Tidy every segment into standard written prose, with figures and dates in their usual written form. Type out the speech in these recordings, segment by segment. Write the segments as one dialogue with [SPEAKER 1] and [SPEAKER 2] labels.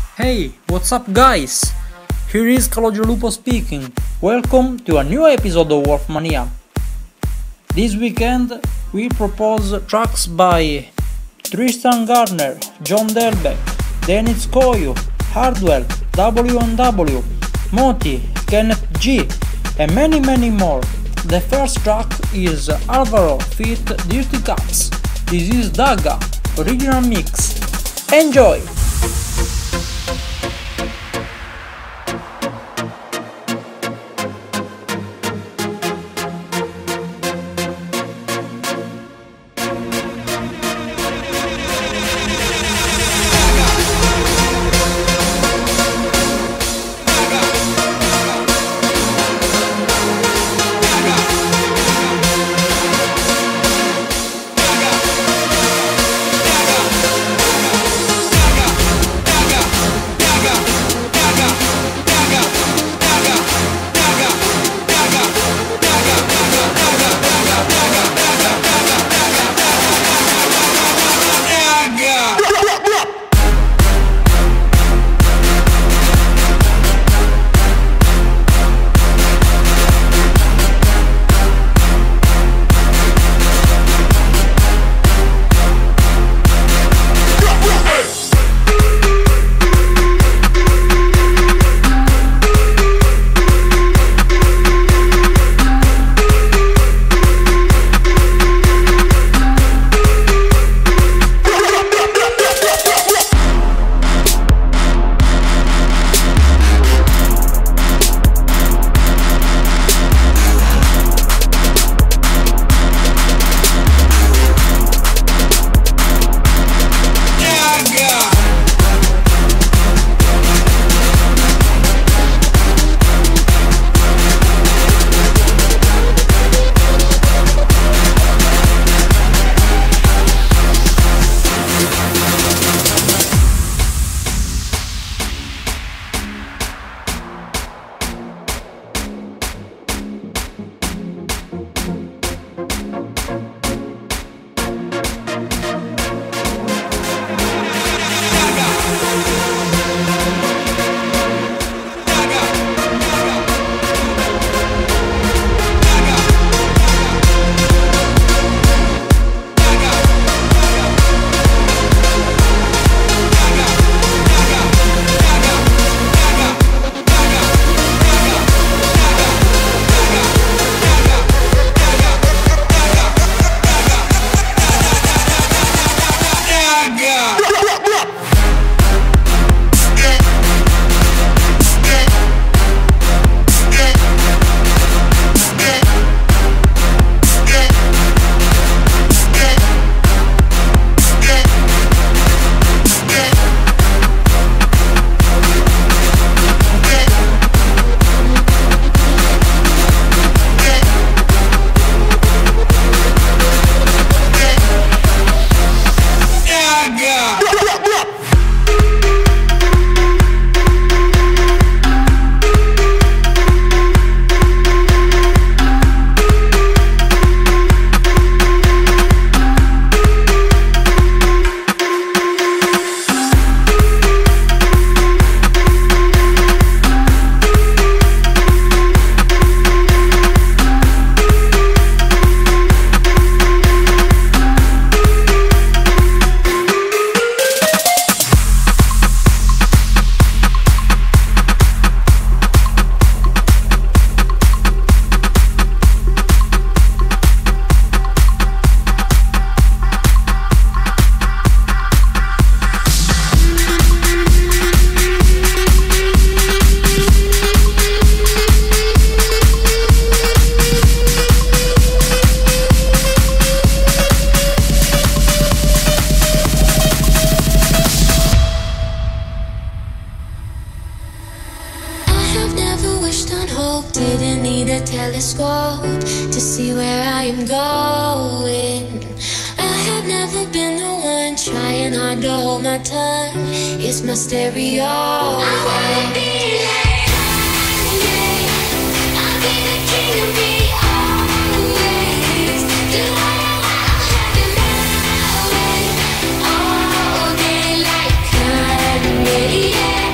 [SPEAKER 1] Hey, what's up guys? Here is Calogero Lupo speaking. Welcome to a new episode of Wolfmania. This weekend we propose tracks by Tristan Garner, John Delbecq, Dennis Koyo, Hardwell, W&W, Moti, Kenneth G, and many more. The first track is Alvaro feat. Dirty Caps. This is Daga, original mix. Enjoy!
[SPEAKER 2] Didn't need a telescope to see where I am going. I have never been the one trying hard to hold my tongue. It's my stereo. I wanna be like Kanye. I'll be the king of me always. Do I'll have it my way all day like Kanye. Yeah.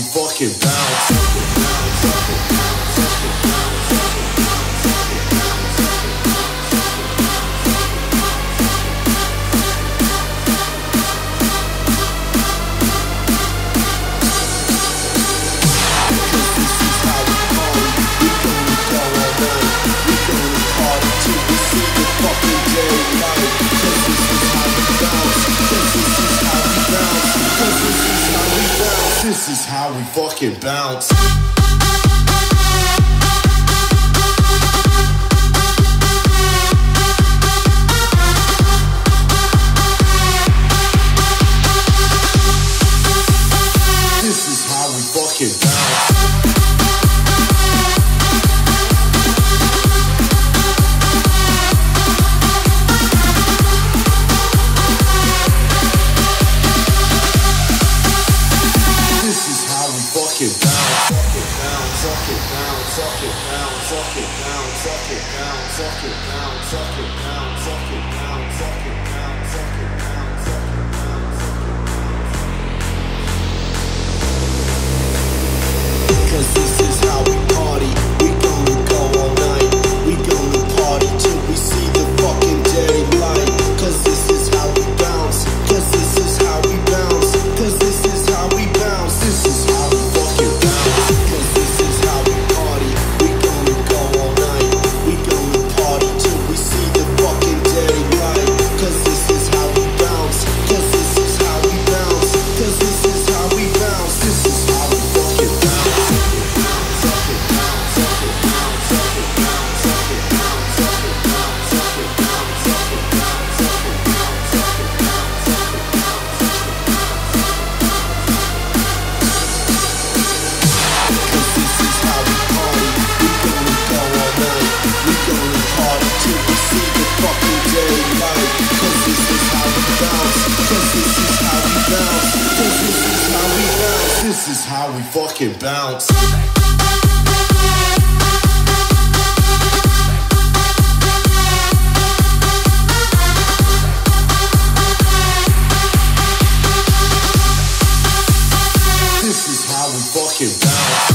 [SPEAKER 2] fucking bounce. This is how we fucking bounce. This is how we fucking bounce. Cause this is how we party. We gonna go all night. We gonna party till we see the fucking daylight. Cause this is how we bounce. Cause this is how we bounce. Cause this is how we bounce. This is how we fucking bounce. Cause this is how we party. We gonna go all night. We gonna party till we see the fucking daylight. Cause this is how we bounce. Cause this is how we bounce. Cause this is how we bounce. This is how we fucking bounce. This is how we fucking bounce. This is how we fucking bounce.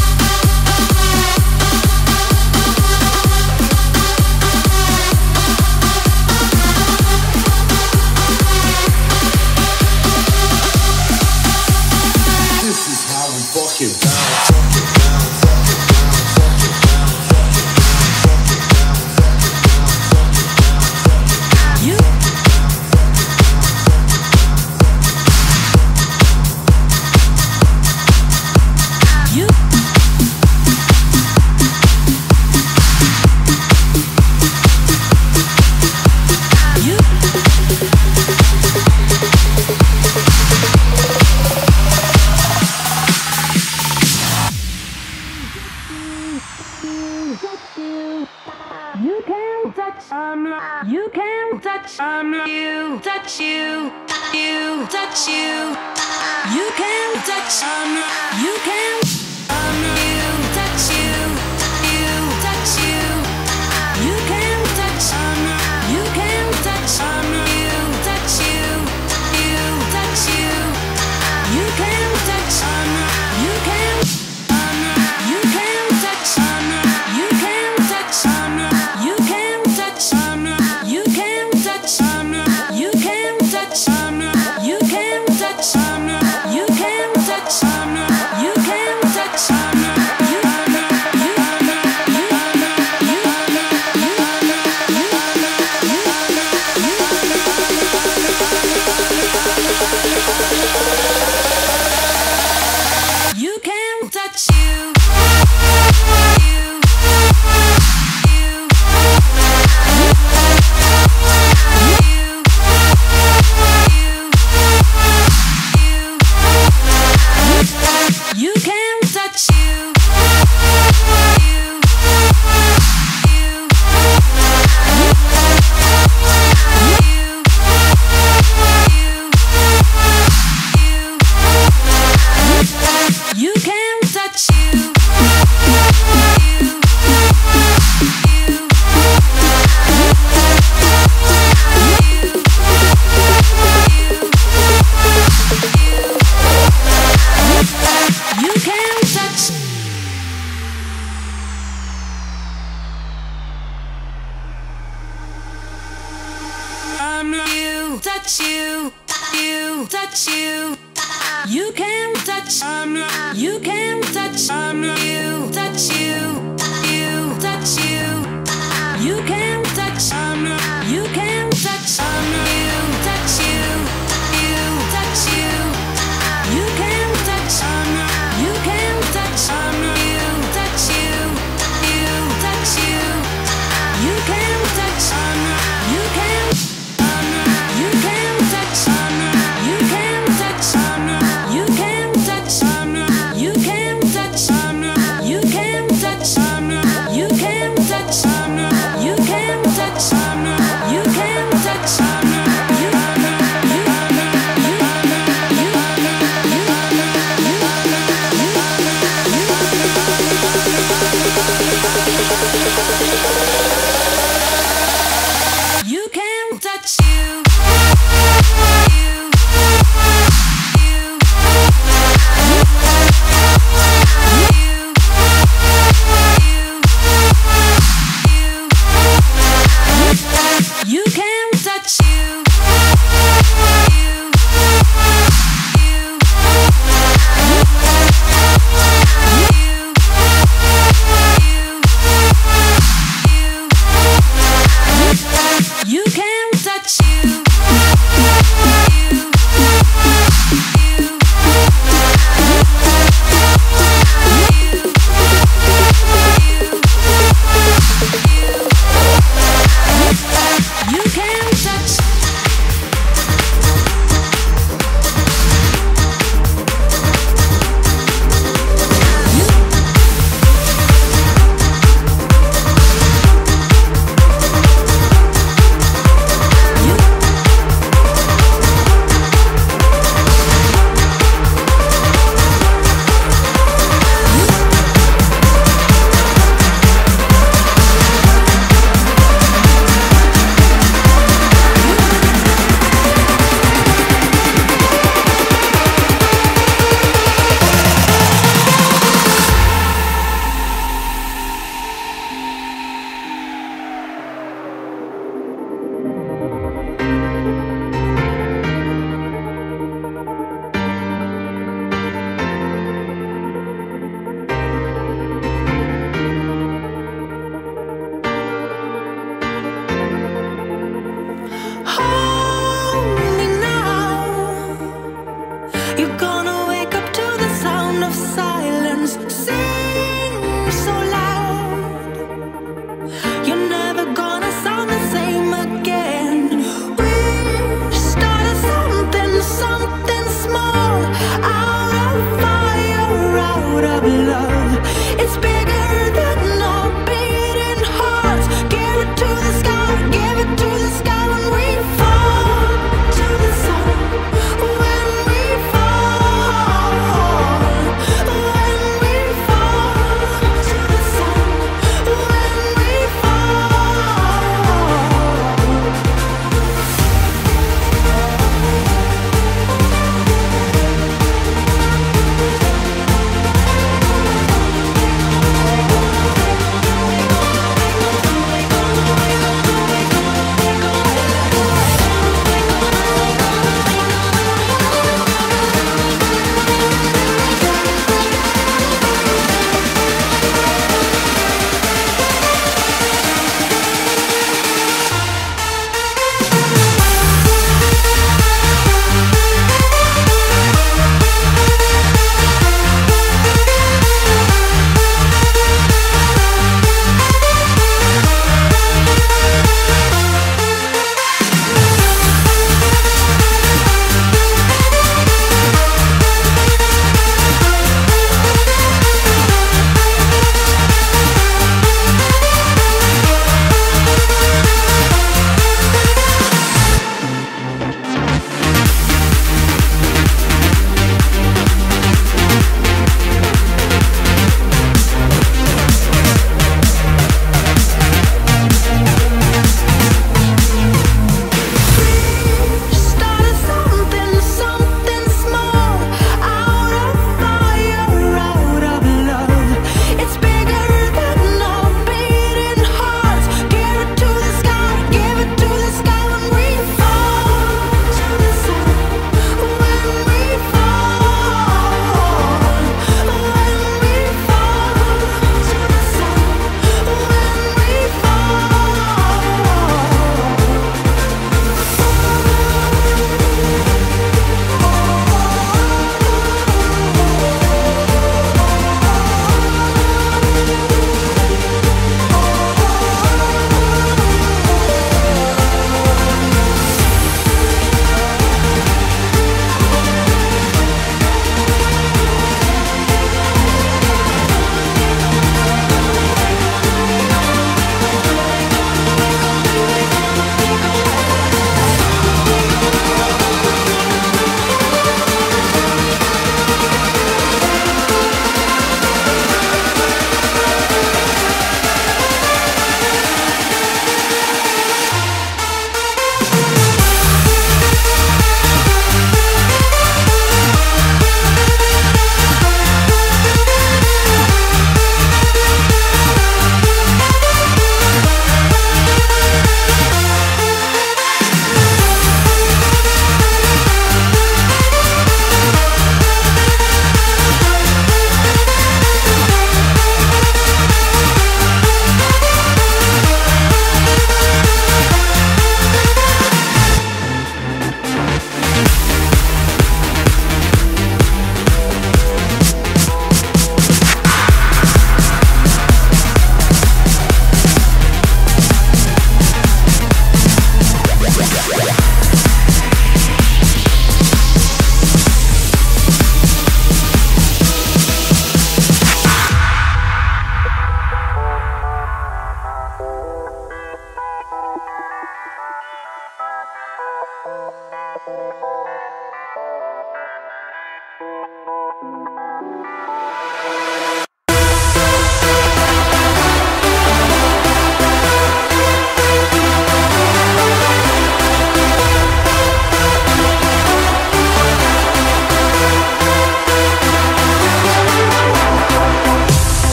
[SPEAKER 3] You can touch, you can touch, you touch you, you touch you, you can touch, you can, you touch you, you touch you, you can touch, you can touch, you touch you, you touch you, you can touch, you can, you can touch, you can touch, you can touch, you can touch, you can touch, you can touch, you can touch, you can touch, you can touch you. You can touch you. You can touch you. touch you, you touch you. You can touch, you can touch, you touch you, you touch you. You can touch, you can touch, you touch you, you touch you. You can touch, you can touch, you touch you, you touch you. You can touch, you can, you can touch, you can touch, you can touch, you can touch, you can touch, you can touch, you can touch, you can touch. You can touch you. You can touch you. You can touch you. You can touch. You're gonna wake up to the sound of silence. Sing so loud. You're never gonna sound the same again. We started something, something small. Out of fire, out of love. It's bigger than our beating hearts. Give it to the sky, give it to the sky when we fall to the sun. When we fall, when we fall to the sun. When we fall.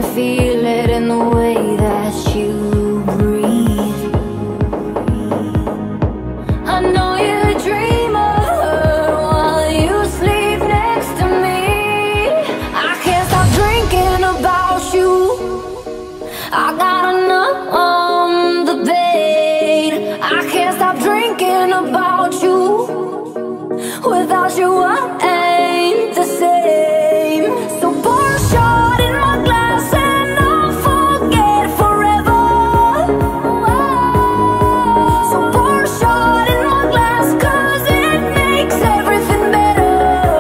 [SPEAKER 2] feel it in the way that you breathe. I know you dream of her while you sleep next to me. I can't stop drinking about you. I gotta numb the pain. I can't stop drinking about you. Without you I ain't the same. So pour a shot in my glass and I'll forget forever. So pour a shot in my glass, 'cause it makes everything better.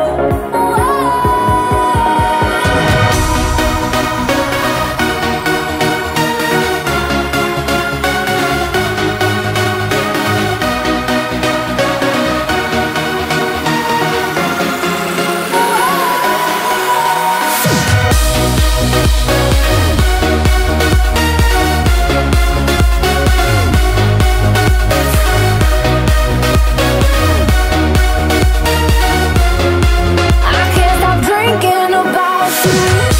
[SPEAKER 2] I can't stop drinking about you.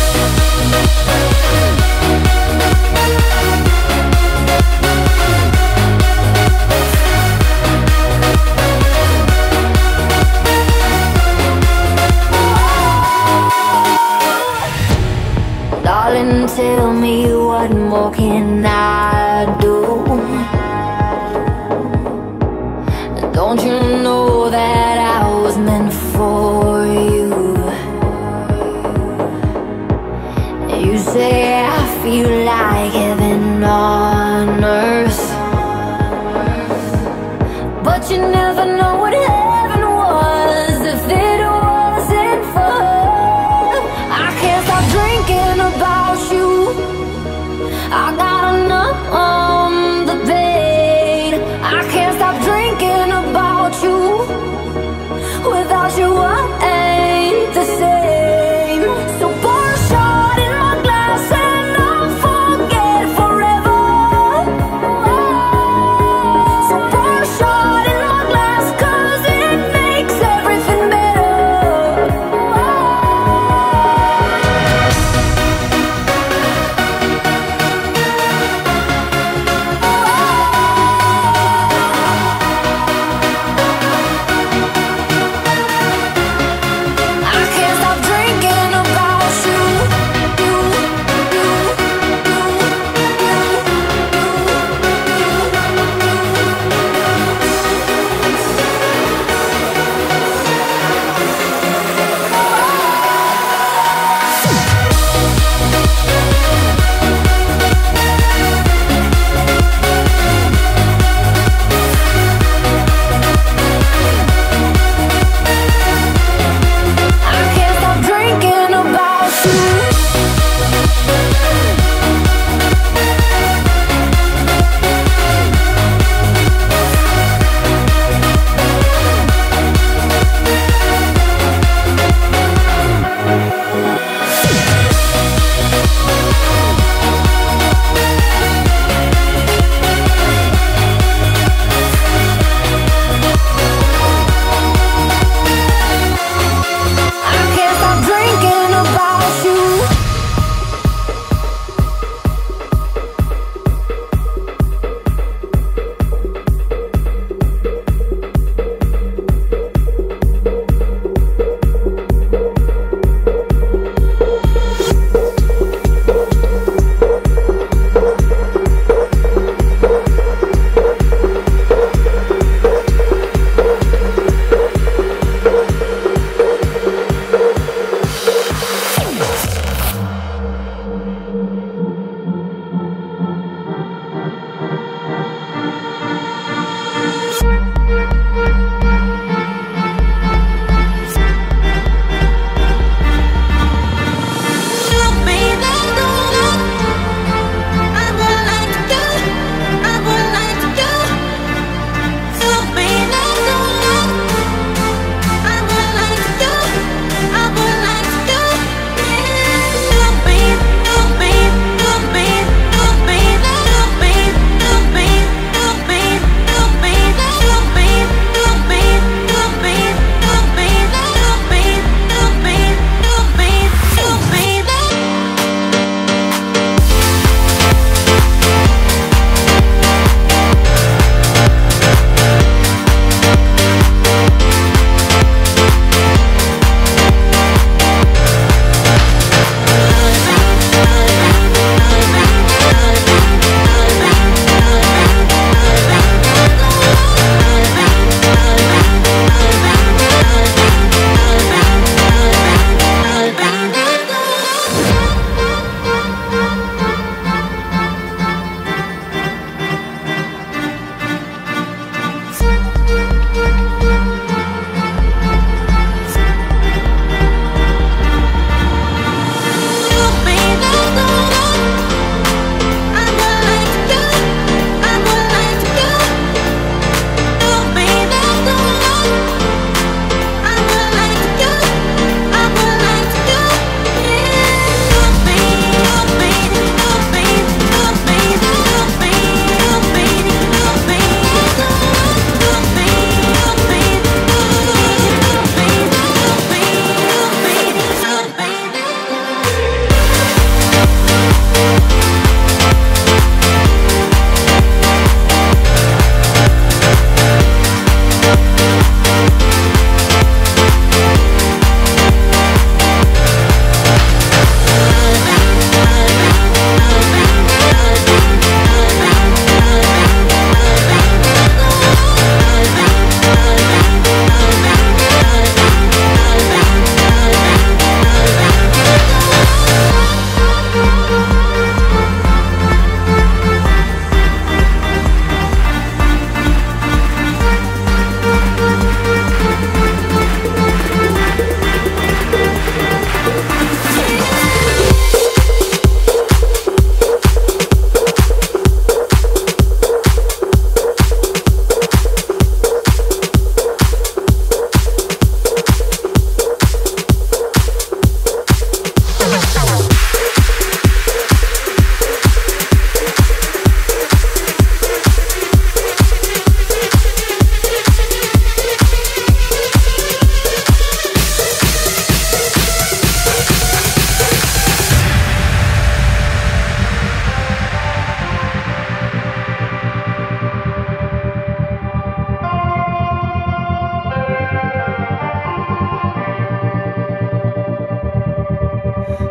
[SPEAKER 2] Darling, tell me what more can I do? Don't you know that I was meant for you? You say I feel like heaven on earth, but you never know what heaven was if it wasn't for her. I can't stop drinking about you. I gotta numb the pain. I can't stop drinking about you. Without you I ain't the same. So pour a shot in my glass and I'll forget forever. So pour a shot in my glass, 'cause it makes everything better.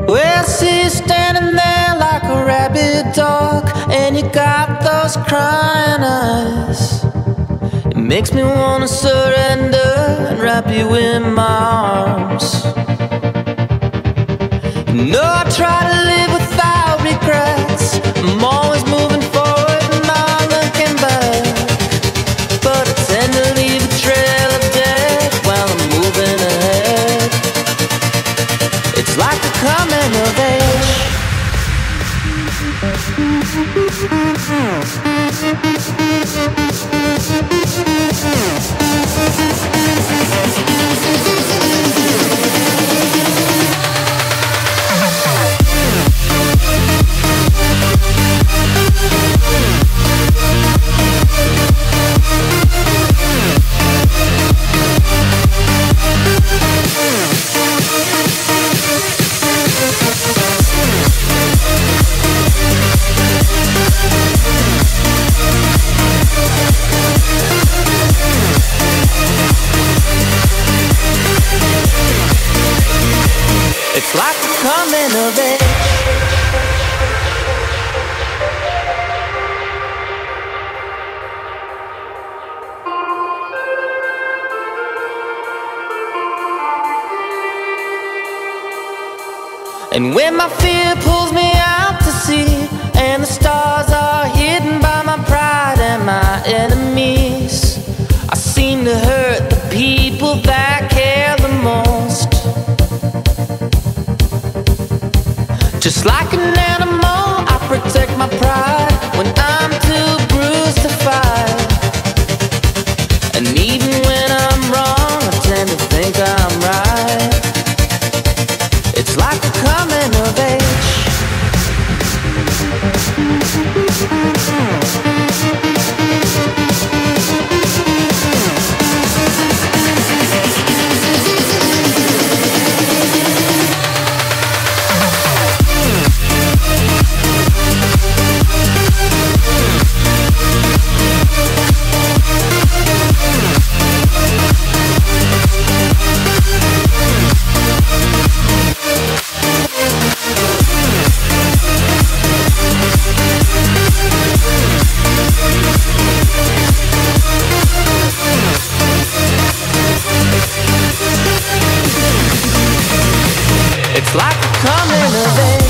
[SPEAKER 4] Well, see you standing there like a rabid dog, and you got those crying eyes. It makes me wanna surrender and wrap you in my arms. You know I try to live without regrets. I'm always moving forward and not looking back, but I tend to leave a trail of death while I'm moving ahead. It's like the coming of age. It's like the coming of age. And when my fear pulls me out to sea, and the stars are hidden by my pride and my enemies, I seem to hurt the people that care the most. Just like an animal, I protect my pride when I'm too bruised to fight. And even when I'm wrong, I tend to think I'm right. It's like the coming of age. It's like the coming of age.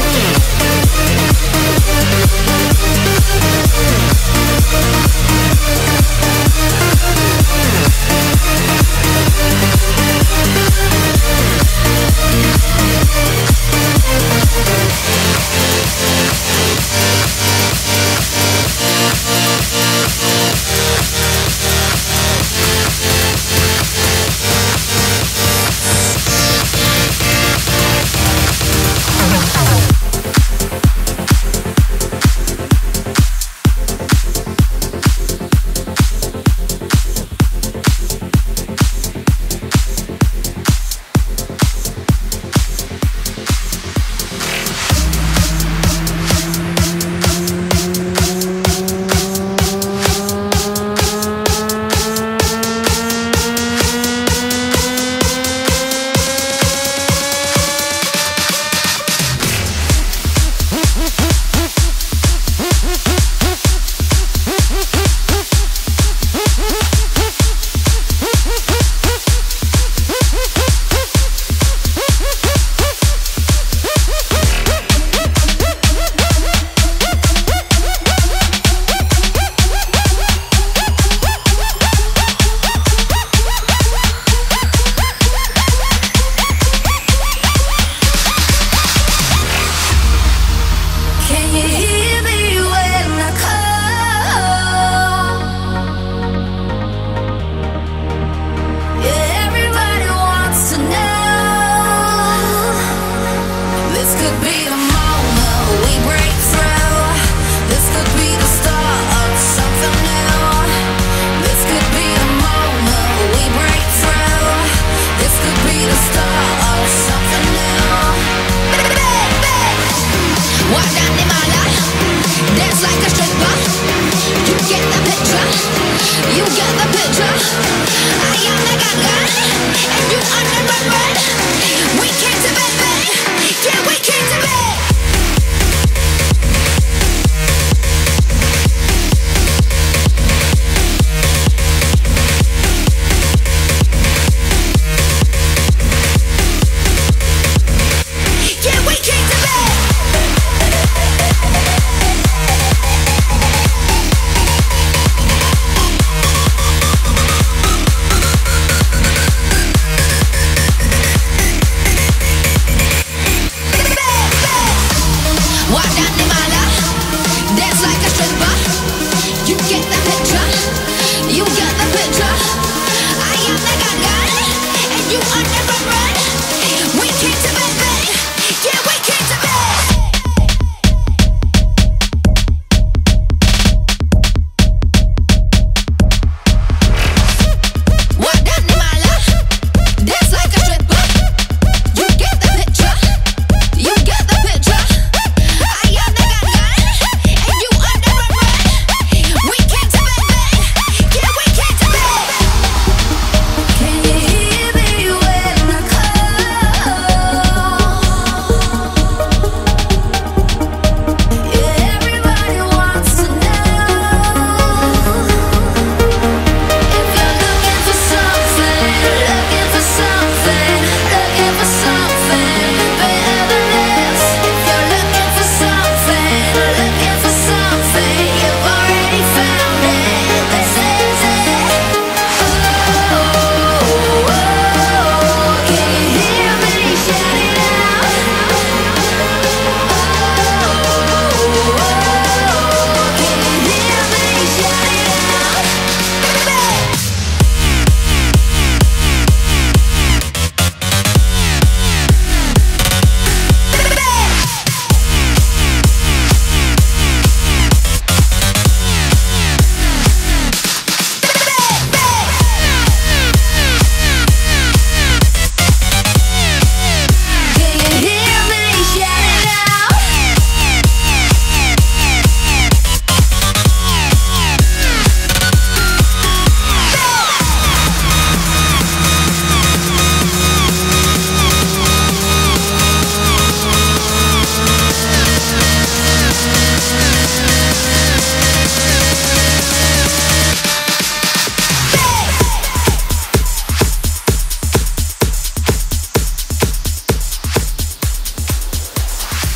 [SPEAKER 4] We came to bed, yeah, we came to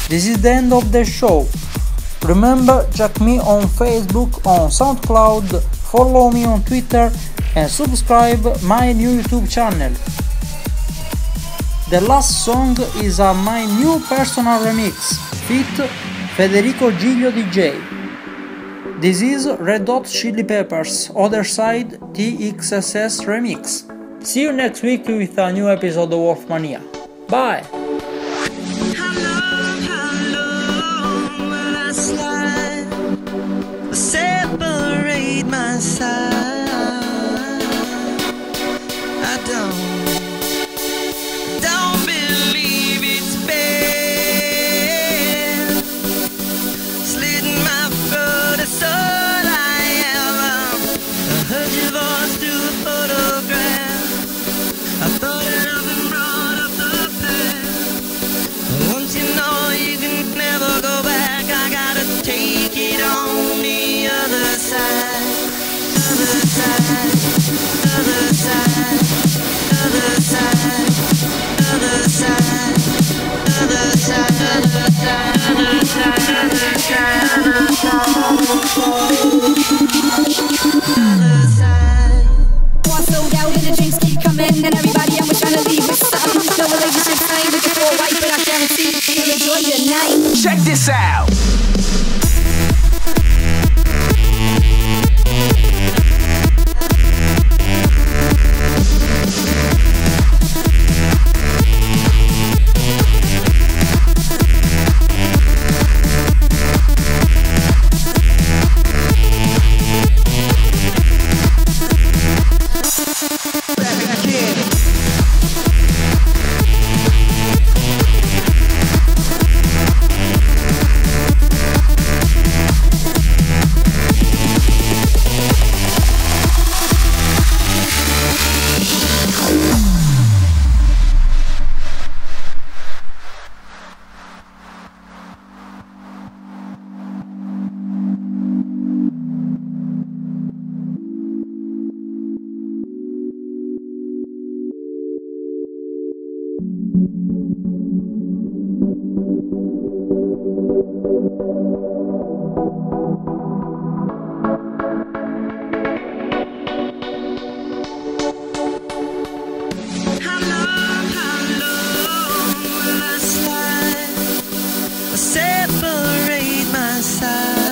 [SPEAKER 1] This is the end of the show. Remember, check me on Facebook, on SoundCloud, follow me on Twitter and subscribe my new YouTube channel. The last song is my new personal remix, feat. Federico Giglio DJ. This is Red Hot Chili Peppers Other Side TXSS Remix. See you next week with a new episode of Wolfmania. Bye!
[SPEAKER 5] How long will I slide? Separate my side. I don't believe it's fair. Slitting my throat, that's all I am. I heard your voice through a photograph. I thought it up and brought up the past. Once you know you can never go back, I gotta take it on the other side. Other side, other side, other side, other side, other side, other side, other side, other side.
[SPEAKER 6] One sold out and the drinks keep coming, and everybody I'm trying to leave with something. No relationships, I ain't looking for a wife, but I guarantee you'll enjoy your night.
[SPEAKER 7] Check this out.
[SPEAKER 5] How long will I slide? Separate my side.